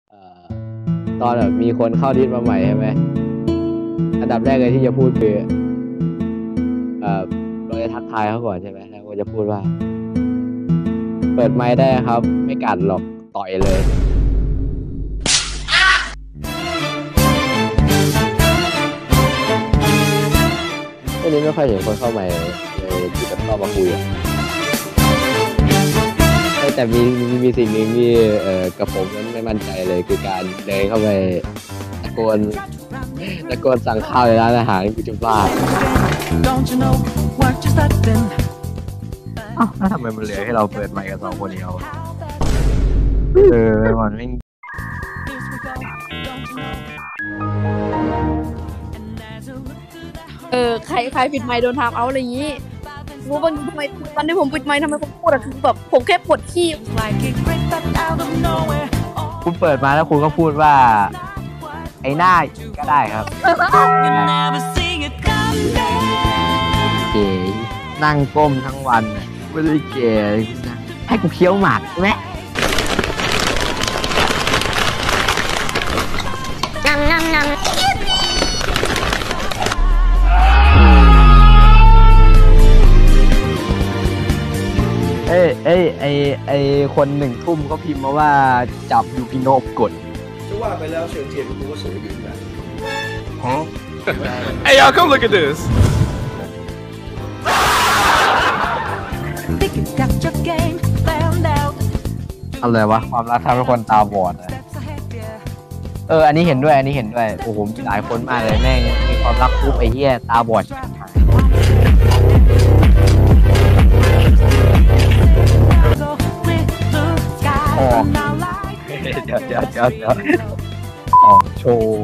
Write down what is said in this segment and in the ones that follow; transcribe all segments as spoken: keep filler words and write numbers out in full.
เอ่อตอนแบบมีคนเข้าดิสมาใหม่ใช่ไหมอันดับแรกเลยที่จะพูดคือเอ่อเราจะทักทายเขาก่อนใช่ไหมแล้วก็จะพูดว่าเปิดไมค์ได้ครับไม่กัดหรอกต่อยเลยช่วงนี้ไม่ค่อยเห็นคนเข้าใหม่เลยที่จะเข้ามาคุยอะแต่มีมีมีสิ่งหนึ่งที่เอ่อกับผมนั้นไม่มั่นใจเลยคือการเดินเข้าไปตะโกนตะโกนสั่งข้าวในร้านอาหารกูจะบ้าอ้าวแล้วทำไมมันเหลือให้เราเปิดไมค์กันสองคนเดียวเออมันไม่เออใครใครปิดไมค์โดนทำเอาอะไรอย่างนี้รู้ป่ะทำไมตอนที่ผมปิดไมค์ทำไมผมพูดอะคือแบบผมแค่ปวดขี้คุณเปิดมาแล้วคุณก็พูดว่าไอ้หน้าก็ได้ครับเก๋นั่งก้มทั้งวันไม่ได้เก๋ให้กูเคี้ยวหมากใช่ไหมน้ำน้ำน้ำเอ้ยเอ้ยไอไอคนหนึ่งทุ่มก็พิมพ์มาว่าจับยูพิโนบกดจะว่าไปแล้วเฉิงเจียนกูก็สวยอยู่นะฮะ Hey y'all, come look at this. อะไรวะความรักทำให้คนตาบอดอะเอออันนี้เห็นด้วยอันนี้เห็นด้วยโอ้โหมีหลายคนมากเลยแม่งมีความรักปุ๊บไอ้เหี้ยตาบอดออกเดี๋ยวเดี๋ยวเดี๋ยวเดี๋ยวออกโชว์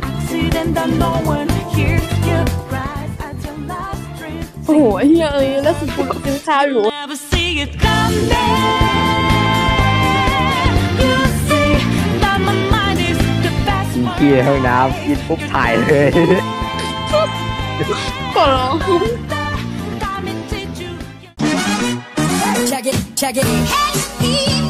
โอ้โหเฮียเอ้ยแล้วสุดคุณกินข้าวอยู่กินขี้ในห้องน้ำกินปุ๊บถ่ายเลยขอร้อง Check it, check it.